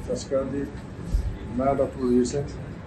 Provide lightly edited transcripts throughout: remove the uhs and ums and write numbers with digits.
ਸਤਿ ਸ਼੍ਰੀ ਅਕਾਲ ਜੀ। ਮੈਂ ਡਾਕਟਰ ਵੀਰ ਸਿੰਘ।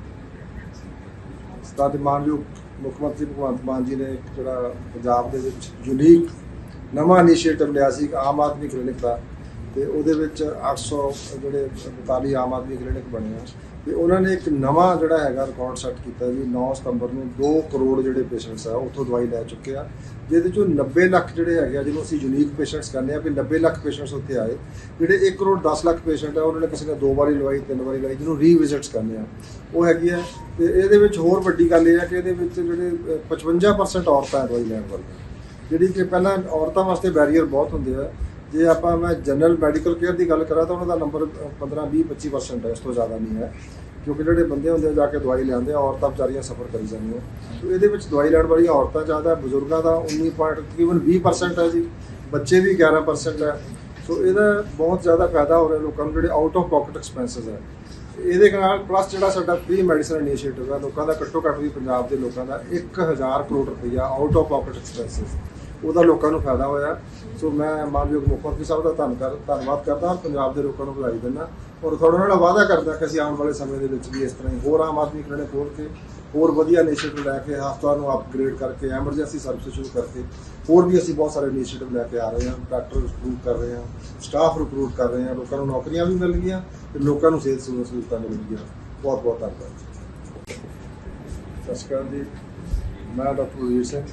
ਸਤਿ ਮਾਨਯੋਗ ਮੁੱਖ ਮੰਤਰੀ ਭਗਵੰਤ ਮਾਨ ਜੀ ਨੇ ਇੱਕ ਜਿਹੜਾ ਪੰਜਾਬ ਦੇ ਵਿੱਚ ਯੂਨੀਕ ਨਵਾਂ ਇਨੀਸ਼ੀਏਟਿਵ ਲਿਆ ਸੀ ਇੱਕ ਆਮ ਆਦਮੀ ਕਲੀਨਿਕ ਦਾ, ਤੇ ਉਹਦੇ ਵਿੱਚ 842 ਆਮ ਆਦਮੀ ਕਲੀਨਿਕ ਬਣੇ ਆ। ਤੇ ਉਹਨਾਂ ਨੇ ਇੱਕ ਨਵਾਂ ਜਿਹੜਾ ਹੈਗਾ ਰਿਕਾਰਡ ਸੈੱਟ ਕੀਤਾ ਵੀ 9 ਸਤੰਬਰ ਨੂੰ 2 ਕਰੋੜ ਜਿਹੜੇ ਪੇਸ਼ੈਂਟਸ ਆ ਉੱਥੋਂ ਦਵਾਈ ਲੈ ਚੁੱਕੇ ਆ, ਜਿਹਦੇ ਚੋਂ 90 ਲੱਖ ਜਿਹੜੇ ਹੈਗੇ ਆ ਜਿਹਨੂੰ ਅਸੀਂ ਯੂਨੀਕ ਪੇਸ਼ੈਂਟਸ ਕਹਿੰਦੇ ਆ ਵੀ 90 ਲੱਖ ਪੇਸ਼ੈਂਟਸ ਉੱਥੇ ਆਏ। ਜਿਹੜੇ 1 ਕਰੋੜ 10 ਲੱਖ ਪੇਸ਼ੈਂਟ ਆ ਉਹਨਾਂ ਨੇ ਕਿਸੇ ਨੇ 2 ਵਾਰੀ ਲਵਾਈ 3 ਵਾਰੀ ਲਵਾਈ, ਜਿਹਨੂੰ ਰੀਵਿਜ਼ਿਟਸ ਕਹਿੰਦੇ ਆ ਉਹ ਹੈਗੀ ਆ। ਤੇ ਇਹਦੇ ਵਿੱਚ ਹੋਰ ਵੱਡੀ ਗੱਲ ਇਹ ਆ ਕਿ ਇਹਦੇ ਵਿੱਚ ਜਿਹੜੇ 55% ਔਰਤਾਂ ਹੈ ਦਵਾਈ ਲੈਣ ਵਾਲੀਆਂ, ਜਿਹੜੀ ਕਿ ਪਹਿਲਾਂ ਔਰਤਾਂ ਵਾਸਤੇ ਬੈਰੀਅਰ ਬਹੁਤ ਹੁੰਦੇ ਆ। ਜੇ ਆਪਾਂ ਮੈਂ ਜਨਰਲ ਮੈਡੀਕਲ ਕੇਅਰ ਦੀ ਗੱਲ ਕਰਾਂ ਤਾਂ ਉਹਨਾਂ ਦਾ ਨੰਬਰ 15, 20, 25% ਹੈ, ਇਸ ਤੋਂ ਜ਼ਿਆਦਾ ਨਹੀਂ ਹੈ, ਕਿਉਂਕਿ ਜਿਹੜੇ ਬੰਦੇ ਹੁੰਦੇ ਆ ਜਾ ਕੇ ਦਵਾਈ ਲੈਂਦੇ ਆ, ਔਰਤਾਂ ਵਿਚਾਰੀਆਂ ਸਫਰ ਕਰੀ ਜਾਂਦੀਆਂ। ਸੋ ਇਹਦੇ ਵਿੱਚ ਦਵਾਈ ਲੈਣ ਵਾਲੀਆਂ ਔਰਤਾਂ ਜ਼ਿਆਦਾ, ਬਜ਼ੁਰਗਾਂ ਦਾ 19.20% ਹੈ ਜੀ, ਬੱਚੇ ਵੀ 11% ਹੈ। ਸੋ ਇਹਦਾ ਬਹੁਤ ਜ਼ਿਆਦਾ ਫਾਇਦਾ ਹੋ ਰਿਹਾ ਲੋਕਾਂ ਨੂੰ, ਜਿਹੜੇ ਆਊਟ ਆਫ ਪਾਕਟ ਐਕਸਪੈਂਸਿਸ ਹੈ ਇਹਦੇ ਨਾਲ। ਪਲੱਸ ਜਿਹੜਾ ਸਾਡਾ ਫ੍ਰੀ ਮੈਡੀਸਨ ਇਨੀਸ਼ੀਏਟਿਵ ਹੈ, ਲੋਕਾਂ ਦਾ ਘੱਟੋ ਘੱਟ ਵੀ ਪੰਜਾਬ ਦੇ ਲੋਕਾਂ ਦਾ 1000 ਕਰੋੜ ਰੁਪਈਆ ਆਊਟ ਆਫ ਪਾਕਟ ਐਕਸਪੈਂਸਿਸ ਉਹਦਾ ਲੋਕਾਂ ਨੂੰ ਫਾਇਦਾ ਹੋਇਆ। ਸੋ ਮੈਂ ਮਾਨਯੋਗ ਮੁੱਖ ਮੰਤਰੀ ਸਾਹਿਬ ਦਾ ਧੰਨਵਾਦ ਕਰਦਾ, ਪੰਜਾਬ ਦੇ ਲੋਕਾਂ ਨੂੰ ਵਧਾਈ ਦਿੰਦਾ, ਔਰ ਤੁਹਾਡੇ ਨਾਲ ਵਾਅਦਾ ਕਰਦਾ ਕਿ ਅਸੀਂ ਆਉਣ ਵਾਲੇ ਸਮੇਂ ਦੇ ਵਿੱਚ ਵੀ ਇਸ ਤਰ੍ਹਾਂ ਹੀ ਹੋਰ ਆਮ ਆਦਮੀ ਕਲੀਨਿਕ ਖੋਲ੍ਹ ਕੇ ਹੋਰ ਵਧੀਆ ਇਨੀਸ਼ੀਏਟਿਵ ਲੈ ਕੇ ਹਸਪਤਾਲ ਨੂੰ ਅਪਗ੍ਰੇਡ ਕਰਕੇ ਐਮਰਜੈਂਸੀ ਸਰਵਿਸ ਸ਼ੁਰੂ ਕਰਕੇ ਹੋਰ ਵੀ ਅਸੀਂ ਬਹੁਤ ਸਾਰੇ ਇਨੀਸ਼ੀਏਟਿਵ ਲੈ ਕੇ ਆ ਰਹੇ ਹਾਂ। ਡਾਕਟਰ ਰਿਕਰੂਟ ਕਰ ਰਹੇ ਹਾਂ, ਸਟਾਫ ਰਿਕਰੂਟ ਕਰ ਰਹੇ ਹਾਂ, ਲੋਕਾਂ ਨੂੰ ਨੌਕਰੀਆਂ ਵੀ ਮਿਲਣਗੀਆਂ ਤੇ ਲੋਕਾਂ ਨੂੰ ਸਿਹਤ ਸਹੂਲਤਾਂ ਮਿਲਣਗੀਆਂ। ਬਹੁਤ ਬਹੁਤ ਧੰਨਵਾਦ। ਸਤਿ ਸ਼੍ਰੀ ਅਕਾਲ ਜੀ। ਮੈਂ ਡਾਕਟਰ ਵੀਰ ਸਿੰਘ।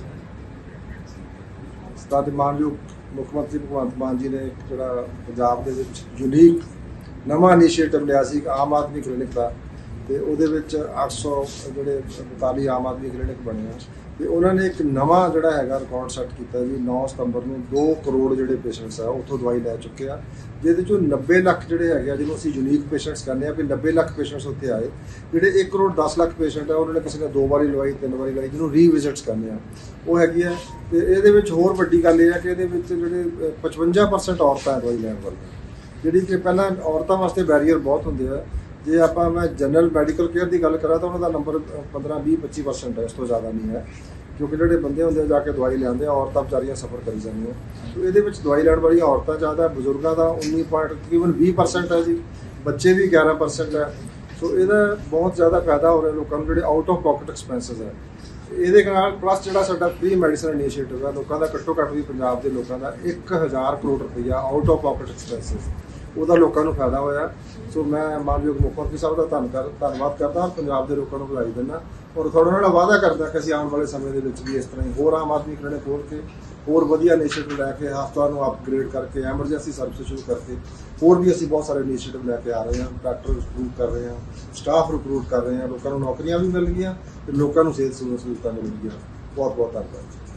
ਸਤਿ ਮਾਨਯੋਗ ਮੁੱਖ ਮੰਤਰੀ ਭਗਵੰਤ ਮਾਨ ਜੀ ਨੇ ਇੱਕ ਜਿਹੜਾ ਪੰਜਾਬ ਦੇ ਵਿੱਚ ਯੂਨੀਕ ਨਵਾਂ ਇਨੀਸ਼ੀਏਟਿਵ ਲਿਆ ਸੀ ਇੱਕ ਆਮ ਆਦਮੀ ਕਲੀਨਿਕ ਦਾ, ਤੇ ਉਹਦੇ ਵਿੱਚ 842 ਆਮ ਆਦਮੀ ਕਲੀਨਿਕ ਬਣੇ ਆ। ਤੇ ਉਹਨਾਂ ਨੇ ਇੱਕ ਨਵਾਂ ਜਿਹੜਾ ਹੈਗਾ ਰਿਕਾਰਡ ਸੈੱਟ ਕੀਤਾ ਵੀ 9 ਸਤੰਬਰ ਨੂੰ 2 ਕਰੋੜ ਜਿਹੜੇ ਪੇਸ਼ੈਂਟਸ ਆ ਉੱਥੋਂ ਦਵਾਈ ਲੈ ਚੁੱਕੇ ਆ, ਜਿਹਦੇ ਚੋਂ 90 ਲੱਖ ਜਿਹੜੇ ਹੈਗੇ ਆ ਜਿਹਨੂੰ ਅਸੀਂ ਯੂਨੀਕ ਪੇਸ਼ੈਂਟਸ ਕਹਿੰਦੇ ਆ ਵੀ 90 ਲੱਖ ਪੇਸ਼ੈਂਟਸ ਉੱਥੇ ਆਏ। ਜਿਹੜੇ 1 ਕਰੋੜ 10 ਲੱਖ ਪੇਸ਼ੈਂਟ ਆ ਉਹਨਾਂ ਨੇ ਕਿਸੇ ਨੇ 2 ਵਾਰੀ ਲਵਾਈ 3 ਵਾਰੀ ਲਵਾਈ, ਜਿਹਨੂੰ ਰੀਵਿਜ਼ਿਟਸ ਕਹਿੰਦੇ ਆ ਉਹ ਹੈਗੀ ਆ। ਤੇ ਇਹਦੇ ਵਿੱਚ ਹੋਰ ਵੱਡੀ ਗੱਲ ਇਹ ਆ ਕਿ ਇਹਦੇ ਵਿੱਚ ਜਿਹੜੇ 55% ਔਰਤਾਂ ਹੈ ਦਵਾਈ ਲੈਣ ਵਾਲੀਆਂ, ਜਿਹੜੀ ਕਿ ਪਹਿਲਾਂ ਔਰਤਾਂ ਵਾਸਤੇ ਬੈਰੀਅਰ ਬਹੁਤ ਹੁੰਦੇ ਆ। ਜੇ ਆਪਾਂ ਮੈਂ ਜਨਰਲ ਮੈਡੀਕਲ ਕੇਅਰ ਦੀ ਗੱਲ ਕਰਾਂ ਤਾਂ ਉਹਨਾਂ ਦਾ ਨੰਬਰ 15, 20, 25% ਹੈ, ਇਸ ਤੋਂ ਜ਼ਿਆਦਾ ਨਹੀਂ ਹੈ, ਕਿਉਂਕਿ ਜਿਹੜੇ ਬੰਦੇ ਹੁੰਦੇ ਆ ਜਾ ਕੇ ਦਵਾਈ ਲੈਂਦੇ ਆ, ਔਰਤਾਂ ਵਿਚਾਰੀਆਂ ਸਫਰ ਕਰੀ ਜਾਂਦੀਆਂ। ਸੋ ਇਹਦੇ ਵਿੱਚ ਦਵਾਈ ਲੈਣ ਵਾਲੀਆਂ ਔਰਤਾਂ ਜ਼ਿਆਦਾ, ਬਜ਼ੁਰਗਾਂ ਦਾ 19.20% ਹੈ ਜੀ, ਬੱਚੇ ਵੀ 11% ਹੈ। ਸੋ ਇਹਦਾ ਬਹੁਤ ਜ਼ਿਆਦਾ ਫਾਇਦਾ ਹੋ ਰਿਹਾ ਲੋਕਾਂ ਨੂੰ, ਜਿਹੜੇ ਆਊਟ ਆਫ ਪਾਕਟ ਐਕਸਪੈਂਸਿਸ ਹੈ ਇਹਦੇ ਨਾਲ। ਪਲੱਸ ਜਿਹੜਾ ਸਾਡਾ ਫ੍ਰੀ ਮੈਡੀਸਨ ਇਨੀਸ਼ੀਏਟਿਵ ਹੈ, ਲੋਕਾਂ ਦਾ ਘੱਟੋ ਘੱਟ ਵੀ ਪੰਜਾਬ ਦੇ ਲੋਕਾਂ ਦਾ 1000 ਕਰੋੜ ਰੁਪਈਆ ਆਊਟ ਆਫ ਪਾਕਟ ਐਕਸਪੈਂਸਿਸ ਉਹਦਾ ਲੋਕਾਂ ਨੂੰ ਫਾਇਦਾ ਹੋਇਆ। ਸੋ ਮੈਂ ਮਾਨਯੋਗ ਮੁੱਖ ਮੰਤਰੀ ਸਾਹਿਬ ਦਾ ਧੰਨਵਾਦ ਕਰਦਾ, ਪੰਜਾਬ ਦੇ ਲੋਕਾਂ ਨੂੰ ਵਧਾਈ ਦਿੰਦਾ, ਔਰ ਤੁਹਾਡੇ ਨਾਲ ਵਾਅਦਾ ਕਰਦਾ ਕਿ ਅਸੀਂ ਆਉਣ ਵਾਲੇ ਸਮੇਂ ਦੇ ਵਿੱਚ ਵੀ ਇਸ ਤਰ੍ਹਾਂ ਹੀ ਹੋਰ ਆਮ ਆਦਮੀ ਕਲੀਨਿਕ ਖੋਲ੍ਹ ਕੇ ਹੋਰ ਵਧੀਆ ਇਨੀਸ਼ੀਏਟਿਵ ਲੈ ਕੇ ਹਸਪਤਾਲ ਨੂੰ ਅਪਗ੍ਰੇਡ ਕਰਕੇ ਐਮਰਜੈਂਸੀ ਸਰਵਿਸ ਸ਼ੁਰੂ ਕਰਕੇ ਹੋਰ ਵੀ ਅਸੀਂ ਬਹੁਤ ਸਾਰੇ ਇਨੀਸ਼ੀਏਟਿਵ ਲੈ ਕੇ ਆ ਰਹੇ ਹਾਂ। ਡਾਕਟਰ ਰਿਕਰੂਟ ਕਰ ਰਹੇ ਹਾਂ, ਸਟਾਫ ਰਿਕਰੂਟ ਕਰ ਰਹੇ ਹਾਂ, ਲੋਕਾਂ ਨੂੰ ਨੌਕਰੀਆਂ ਵੀ ਮਿਲਣਗੀਆਂ ਤੇ ਲੋਕਾਂ ਨੂੰ ਸਿਹਤ ਸਹੂਲਤਾਂ ਮਿਲਣਗੀਆਂ। ਬਹੁਤ ਬਹੁਤ ਧੰਨਵਾਦ।